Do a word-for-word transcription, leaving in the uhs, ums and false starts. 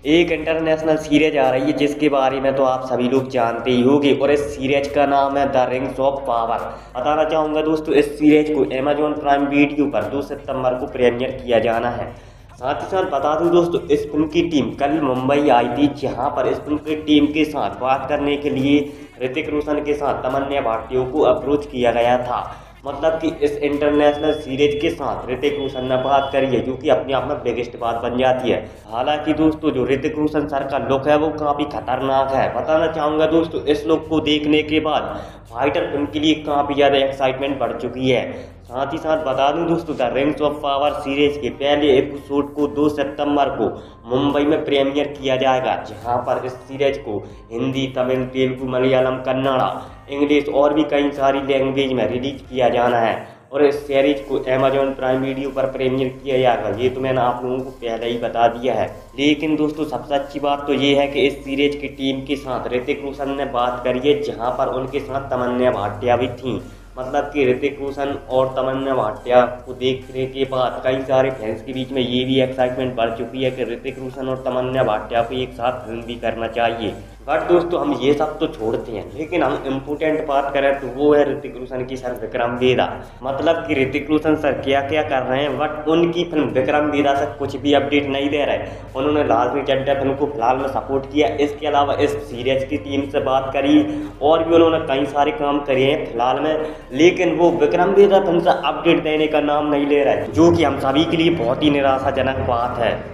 एक international series आ रही है जिसके बारे में तो आप सभी लोग जानते ही होंगे और इस सीरीज का नाम है द रिंग्स ऑफ पावर। बताना चाहूँगा दोस्तों, इस सीरीज को अमेजॉन प्राइम वीडियो पर दो सितंबर को प्रीमियर किया जाना है। साथ ही साथ बता दूं दोस्तों, इस फिल्म की टीम कल मुंबई आई थी, जहां पर इस फिल्म की टीम के साथ बात करने के लिए ऋतिक रोशन के साथ तमन्ना भाटिया को अप्रोच किया गया था। मतलब कि इस इंटरनेशनल सीरीज के साथ ऋतिक रोशन ने बात करी है, जो कि अपने आप में बिगेस्ट बात बन जाती है। हालांकि दोस्तों, जो ऋतिक रोशन सर का लुक है वो काफ़ी खतरनाक है। बताना चाहूँगा दोस्तों, इस लुक को देखने के बाद फाइटर फिल्म के लिए काफ़ी ज़्यादा एक्साइटमेंट बढ़ चुकी है। साथ ही साथ बता दूं दोस्तों, the rings of power series के पहले एपिसोड को दो सितंबर को मुंबई में प्रीमियर किया जाएगा, जहां पर इस सीरीज को हिंदी, तमिल, तेलुगु, मलयालम, कन्नड़ा, इंग्लिश और भी कई सारी लैंग्वेज में रिलीज किया जाना है। और इस सीरीज को अमेजॉन प्राइम वीडियो पर प्रीमियर किया जाएगा, ये तो मैंने आप लोगों को पहले ही बता दिया है। लेकिन दोस्तों, सबसे अच्छी बात तो ये है कि इस सीरीज की टीम के साथ ऋतिक रोशन ने बात करी है, जहाँ पर उनके साथ तमन्ना भाटिया भी थी। मतलब कि ऋतिक रोशन और तमन्ना भाटिया को देखने के बाद कई सारे फैंस के बीच में ये भी एक्साइटमेंट बढ़ चुकी है कि ऋतिक रोशन और तमन्ना भाटिया को एक साथ फिल्म भी करना चाहिए। बट दोस्तों, हम ये सब तो छोड़ते हैं, लेकिन हम इम्पोर्टेंट बात करें तो वो है ऋतिक रोशन की सर विक्रम वेदा। मतलब कि ऋतिक रोशन सर क्या क्या कर रहे हैं, बट उनकी फिल्म विक्रम वेदा से कुछ भी अपडेट नहीं दे रहे। उन्होंने लाल सिंह चड्ढा फिल्म को फिलहाल में सपोर्ट किया, इसके अलावा इस सीरीज की टीम से बात करी और भी उन्होंने कई सारे काम करे हैं फिलहाल में, लेकिन वो विक्रम वेदा फिल्म से अपडेट देने का नाम नहीं ले रहा है, जो कि हम सभी के लिए बहुत ही निराशाजनक बात है।